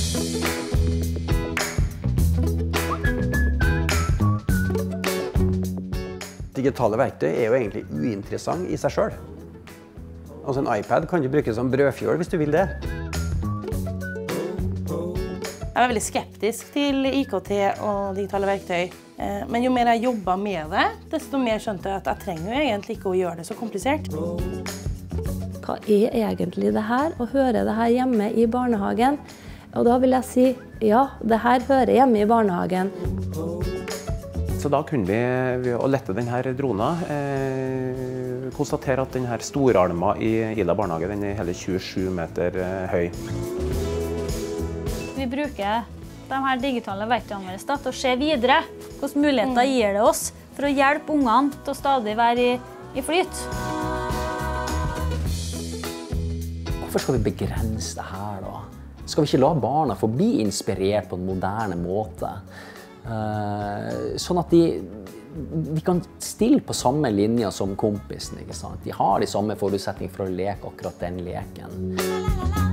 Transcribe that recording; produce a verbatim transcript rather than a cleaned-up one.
Digitale verktøy er jo egentlig uinteressant i seg selv. Altså en iPad kan du bruke som brødfjøl hvis du vil det. Jeg er veldig skeptisk til I K T og digitale verktøy. Men jo mer jeg jobbet med det, desto mer skjønte jeg at jeg trenger jo egentlig ikke å gjøre det så komplisert. Hva er egentlig det her? Å høre det her hjemme i barnehagen? Og da vil jeg si, ja, det her hører hjemme i barnehagen. Så da kunne vi, ved å lette denne dronen, eh, konstatere at denne storarma i Ila barnehage, den er hele tjuesju meter eh, høy. Vi bruker de her digitale verktøyene våre til å se videre. Hvilke muligheter mm. gir det oss for å hjelpe ungene til å stadig være i, i flyt? Hvorfor skal vi begrense det her da? Skal vi ikke la barna få bli inspirert på en moderne måte? Uh, sånn at de, de kan stille på samme linje som kompisen, ikke sant? De har de samme forutsetninger for å leke akkurat den leken.